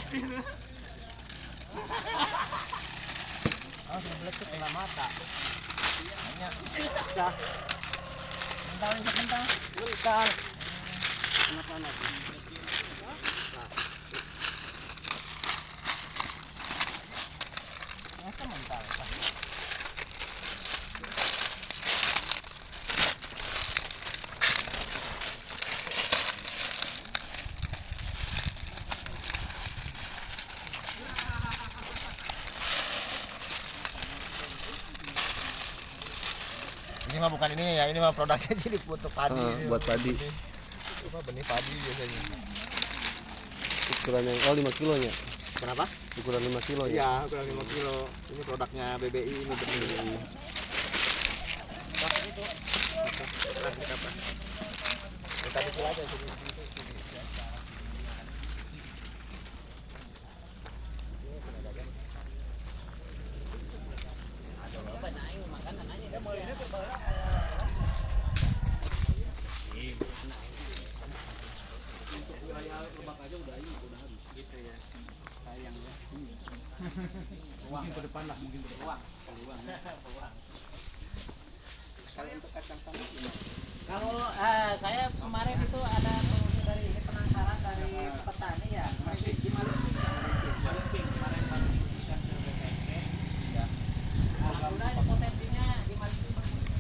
Oh, sebelah itu kena mata. Banyak. Pecah. Mental. Panas. Masa mental? Ini mah bukan ini ya, ini mah produknya jadi untuk padi. Buat padi. Cuma benih padi biasanya. Ukuran yang 5 kilonya. Berapa? Ukuran 5 kilo ya? Iya, ukuran 5 kilo. Ini produknya BBI, ini benih. Kita bikin aja sini. Untuk wilayah Lebak aja udah habis gitu ya. Sayang ya. Mungkin ke depan lah, mungkin ke depan. Peluang. Kalau untuk kacang tanah gimana?